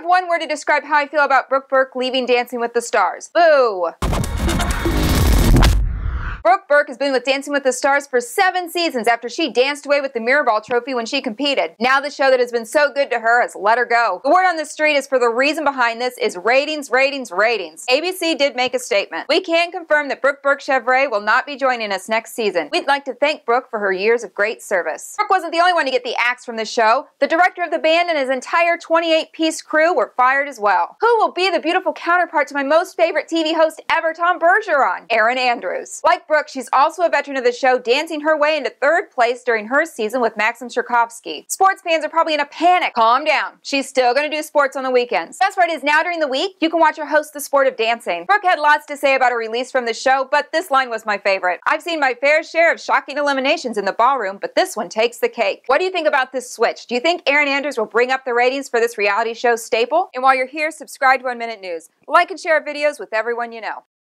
have one word to describe how I feel about Brooke Burke leaving Dancing with the Stars. Boo! Brooke Burke has been with Dancing with the Stars for 7 seasons after she danced away with the Mirrorball trophy when she competed. Now the show that has been so good to her has let her go. The word on the street is for the reason behind this is ratings, ratings, ratings. ABC did make a statement. We can confirm that Brooke Burke-Chavret will not be joining us next season. We'd like to thank Brooke for her years of great service. Brooke wasn't the only one to get the axe from the show. The director of the band and his entire 28-piece crew were fired as well. Who will be the beautiful counterpart to my most favorite TV host ever, Tom Bergeron? Erin Andrews. Like Brooke, she's also a veteran of the show, dancing her way into 3rd place during her season with Maxim Sherkovsky. Sports fans are probably in a panic. Calm down. She's still going to do sports on the weekends. That's right, it is now during the week. You can watch her host the sport of dancing. Brooke had lots to say about her release from the show, but this line was my favorite. I've seen my fair share of shocking eliminations in the ballroom, but this one takes the cake. What do you think about this switch? Do you think Erin Andrews will bring up the ratings for this reality show staple? And while you're here, subscribe to 1 Minute News. Like and share our videos with everyone you know.